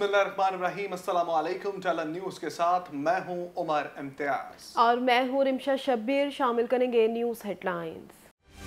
बिस्मिल्लाहिर्रहमानिर्रहीम, अस्सलाम वालेकुम। टलन न्यूज़ के साथ मैं हूं उमर इम्तियाज और मैं हूं रिमशा शब्बीर। शामिल करेंगे न्यूज़ हेडलाइंस।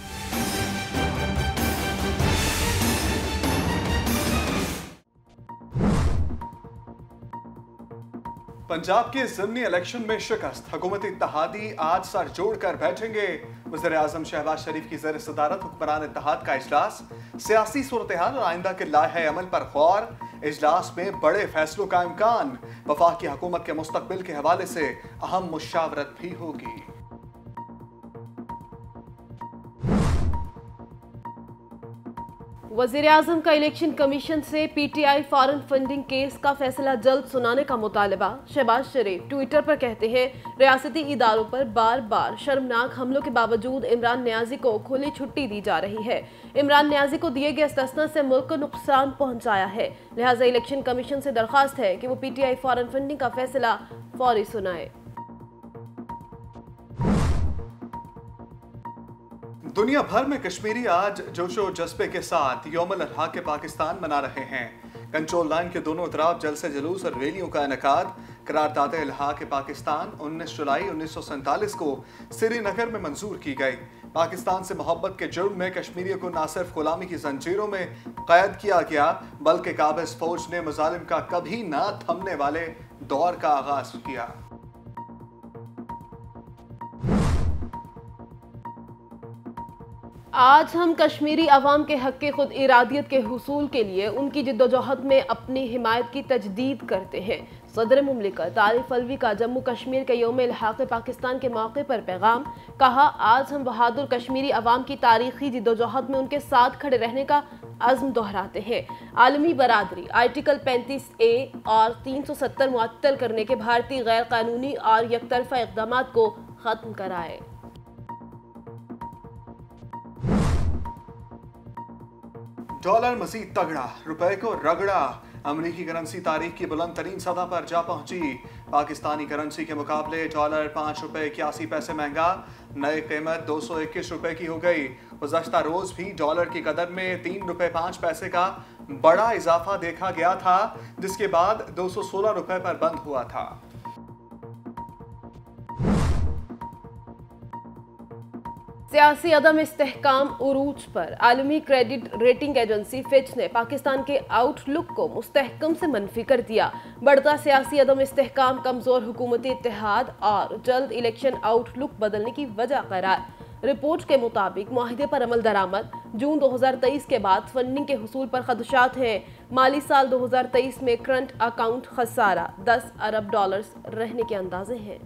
पंजाब के ज़िमनी इलेक्शन में शिकस्त, हुकूमती इत्तेहादी आज सर जोड़कर बैठेंगे। वज़ीर आज़म शहबाज शरीफ की ज़ेर सदारत हुक्मरान इत्तेहाद का इजलास, सियासी सूरत हाल और आइंदा के लाहे अमल पर गौर। इजलास में बड़े फैसलों का इम्कान। वफाकी हुकूमत के मुस्तकबिल के हवाले से अहम मुशावरत भी होगी। वज़ीर आज़म का इलेक्शन कमीशन से पीटीआई फॉरेन फंडिंग केस का फैसला जल्द सुनाने का मुतालबा। शहबाज शरीफ ट्विटर पर कहते हैं, रियासती इदारों पर बार बार शर्मनाक हमलों के बावजूद इमरान नियाजी को खुली छुट्टी दी जा रही है। इमरान नियाजी को दिए गए इस्तेस्ना से मुल्क को नुकसान पहुंचाया है, लिहाजा इलेक्शन कमीशन से दरख्वास्त है कि वो पीटीआई फॉरेन फंडिंग का फैसला फौरी सुनाए। दुनिया भर में कश्मीरी आज जोशो जज्बे के साथ यौमुल अज़हा के पाकिस्तान मना रहे हैं। कंट्रोल लाइन के दोनों तरफ जलसे जुलूस और रैलियों का इनेकाद। करारदाद अज़हा के पाकिस्तान 19 जुलाई 1947 को श्रीनगर में मंजूर की गई। पाकिस्तान से मोहब्बत के जुर्म में कश्मीरियों को न सिर्फ गुलामी की जंजीरों में कैद किया गया, बल्कि काबिज फौज ने मुजालिम का कभी न थमने वाले दौर का आगाज किया। आज हम कश्मीरी अवाम के हक के खुद इरादियत के हुसूल के लिए उनकी जिद्दोजहद में अपनी हिमायत की तजदीद करते हैं। सदर मुमलिकत आरिफ अलवी का जम्मू कश्मीर के यौम इल्हाक़ पाकिस्तान के मौके पर पैगाम। कहा, आज हम बहादुर कश्मीरी अवाम की तारीखी जिद्दोजहद में उनके साथ खड़े रहने का अज़्म दोहराते हैं। आलमी बरादरी आर्टिकल 35A और 370 मुअत्तल करने के भारतीय गैर कानूनी और यकतरफा इक़दाम को ख़त्म कराए। डॉलर मजीद तगड़ा, रुपए को रगड़ा। अमरीकी करेंसी तारीख की बुलंद तरीन सतह पर जा पहुंची। पाकिस्तानी करेंसी के मुकाबले डॉलर 5 रुपए 81 पैसे महंगा, नई कीमत 221 रुपए की हो गई। गुज़श्ता रोज भी डॉलर की कदर में 3 रुपए 5 पैसे का बड़ा इजाफा देखा गया था, जिसके बाद 216 रुपए पर बंद हुआ था। सियासी अदम इस्तेहकाम उरूज पर। आलमी क्रेडिट रेटिंग एजेंसी फिच ने पाकिस्तान के आउटलुक को मुस्तहकम से मनफी कर दिया। बढ़ता सियासी अदम इस्तेहकाम, कमजोर हुकूमती इत्तेहाद और जल्द इलेक्शन आउटलुक बदलने की वजह करार। रिपोर्ट के मुताबिक मुआहिदे पर अमल दरामद। जून 2023 के बाद फंडिंग के हुसूल पर खदशात हैं। माली साल 2023 में करंट अकाउंट खसारा 10 अरब डॉलर्स रहने के अंदाजे हैं।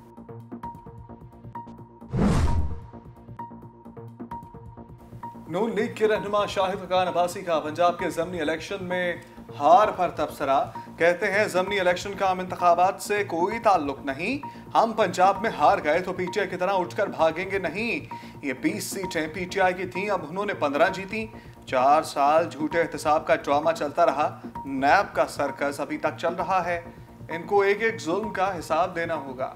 नून लीग के रहनुमा शाहिद खान अब्बासी का पंजाब के ज़मनी इलेक्शन में हार पर तबसरा। कहते हैं, ज़मनी इलेक्शन का हम इंतखाबात से कोई ताल्लुक नहीं। हम पंजाब में हार गए तो पीटीआई की तरह उठकर भागेंगे नहीं। ये 20 सीटें पीटीआई की थीं, अब उन्होंने 15 जीती। 4 साल झूठे एहतसाब का ड्रामा चलता रहा। नैब का सर्कस अभी तक चल रहा है। इनको एक एक जुल्म का हिसाब देना होगा।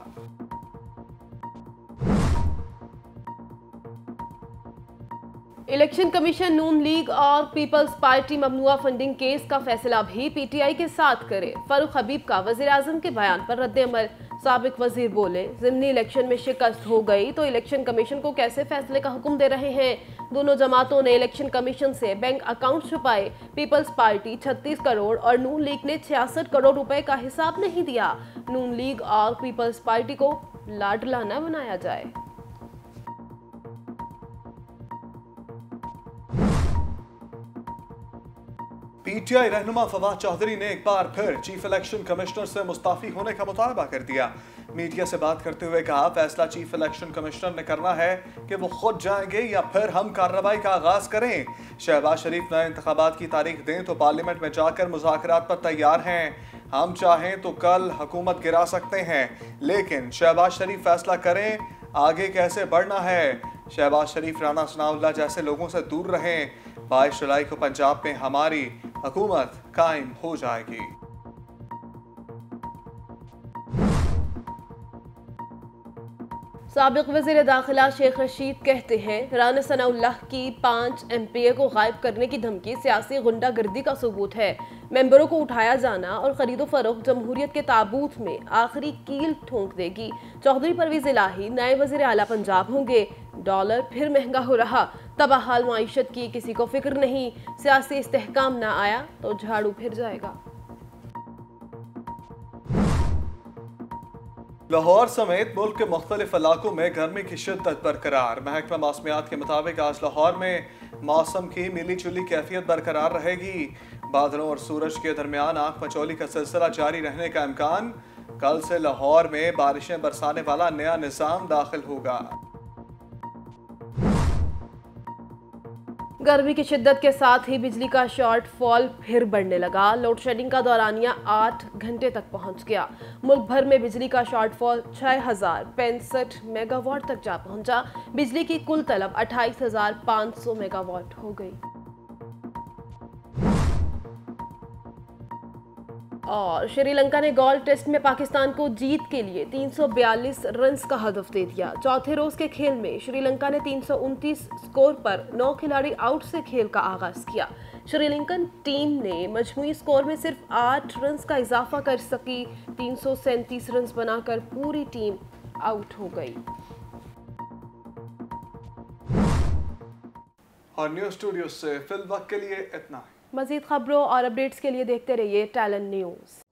इलेक्शन कमीशन नून लीग और पीपल्स पार्टी ममनुआ फंडिंग केस का फैसला भी पीटीआई के साथ करे। फारूक हबीब का वज़ीर आज़म के बयान पर रद्द-ए-अमल। साबिक वजीर बोले, ज़िमनी इलेक्शन में शिकस्त हो गई तो इलेक्शन कमीशन को कैसे फैसले का हुक्म दे रहे हैं। दोनों जमातों ने इलेक्शन कमीशन से बैंक अकाउंट छुपाए। पीपल्स पार्टी 36 करोड़ और नून लीग ने 66 करोड़ रुपए का हिसाब नहीं दिया। नून लीग और पीपल्स पार्टी को लाडला न बनाया जाए। पीटीआई रहनुमा फवाद चौधरी ने एक बार फिर चीफ इलेक्शन कमिश्नर से मुस्ताफी होने का मुतालबा कर दिया। मीडिया से बात करते हुए कहा, फैसला चीफ इलेक्शन कमिश्नर ने करना है कि वो खुद जाएंगे या फिर हम कार्रवाई का आगाज करें। शहबाज शरीफ नए इंतखाबात की तारीख दें तो पार्लियामेंट में जाकर मुज़ाकरात पर तैयार हैं। हम चाहें तो कल हुकूमत गिरा सकते हैं, लेकिन शहबाज शरीफ फैसला करें आगे कैसे बढ़ना है। शहबाज शरीफ, राना सनाउल्लाह जैसे लोगों से दूर रहें। 22 जुलाई को पंजाब में हमारी हुकूमत कायम हो जाएगी। साबिक वज़ीर दाखिला शेख रशीद कहते हैं, राना सनाउल्लाह की 5 MPA को गायब करने की धमकी सियासी गुंडागर्दी का सबूत है। मेंबरों को उठाया जाना और खरीदो फरोख्त जमहूरियत के ताबूत में आखिरी कील ठोंक देगी। चौधरी परवेज इलाही नए वजीर आला पंजाब होंगे। डॉलर फिर महंगा हो रहा, तबाहाल माईशत की किसी को फिक्र नहीं। सियासी इस्तेहकाम ना आया तो झाड़ू फिर जाएगा। लाहौर समेत मुल्क के मुख्तलिफ इलाकों में गर्मी की शिद्दत बरकरार। महकमा मौसमियात के मुताबिक आज लाहौर में मौसम की मिली जुली कैफियत बरकरार रहेगी। बादलों और सूरज के दरमियान आंख मचौली का सिलसिला जारी रहने का इम्कान। कल से लाहौर में बारिशें बरसाने वाला नया निज़ाम दाखिल होगा। गर्मी की शिद्दत के साथ ही बिजली का शॉर्टफॉल फिर बढ़ने लगा। लोड शेडिंग का दौरानिया 8 घंटे तक पहुंच गया। मुल्क भर में बिजली का शॉर्टफॉल 6065 मेगावाट तक जा पहुंचा। बिजली की कुल तलब 28,500 मेगावाट हो गई। और श्रीलंका ने गोल्ड टेस्ट में पाकिस्तान को जीत के लिए 342 रन्स का हदफ दे दिया। चौथे रोज के खेल में श्रीलंका ने 329 स्कोर पर 9 खिलाड़ी आउट से खेल का आगाज किया। श्रीलंकन टीम ने मजमूई स्कोर में सिर्फ 8 रन्स का इजाफा कर सकी। 337 रन्स बनाकर पूरी टीम आउट हो गई। और न्यूज़ स्टूडियो से फिल वक्त के लिए इतना ही। मजीद खबरों और अपडेट्स के लिए देखते रहिए टैलेंट न्यूज़।